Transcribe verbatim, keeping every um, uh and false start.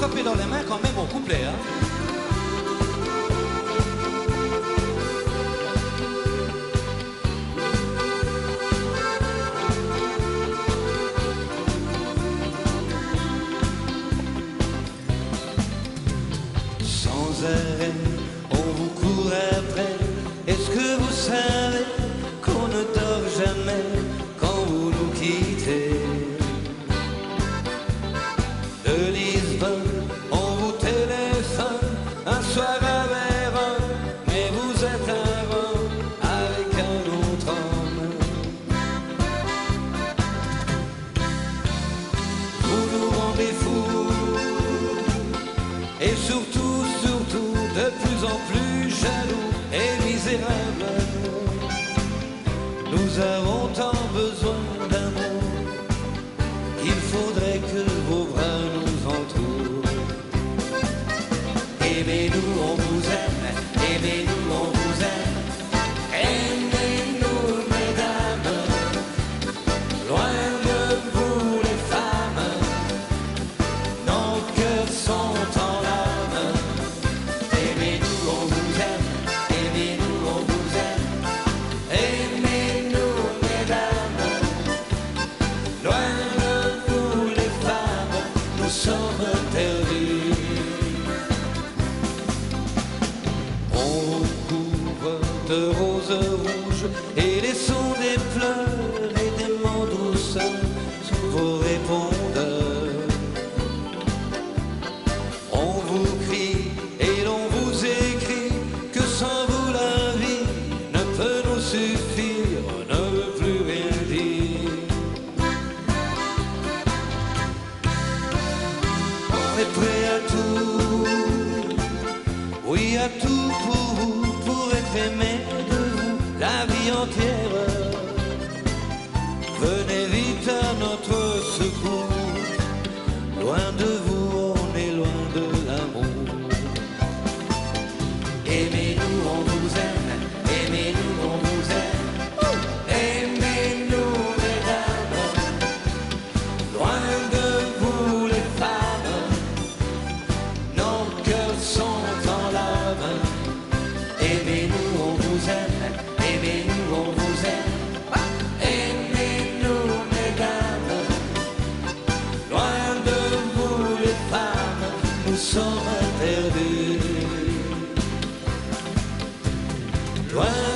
frapper dans les mains quand même au couplet, hein. Sans arrêt, on vous court après. Est-ce que vous savez qu'on ne dort jamais quand vous nous quittez? De Lisbonne, on vous téléphone un soir à Vérone, mais vous êtes un Rome avec un autre homme. Vous nous rendez fous et surtout, surtout, de plus en plus jaloux et misérables. Nous avons tant besoin d'amour qu'il faudrait que vos bras nous entourent. Aimez-nous, on vous aime, aimez-nous, on vous aime. Aimez-nous, mesdames, loin de vous les femmes, nos cœurs sont en larmes. Aimez-nous, on vous aime, aimez-nous, on vous aime. Aimez-nous, mesdames, loin de vous les femmes, nous sommes perdus. On vous couvre de roses rouges et laissons des pleurs et des mots douces sous vos répondeurs. On vous crie et l'on vous écrit que sans vous la vie ne peut nous suffire, ne veut plus rien dire. On est prêt à tout, oui à tout pour vous, pour être aimé de vous la vie entière. Venez vite à notre secours, loin de vous, on est loin de l'amour. Aimez-nous, on vous aime, aimez-nous, on vous aime. Aimez-nous, mesdames, loin de vous les femmes, nos cœurs sont en larmes. Aimez-nous, on vous aime, aimez-nous, on vous aime. Aimez-nous, mesdames, loin de vous les femmes, nous sommes perdus. Loin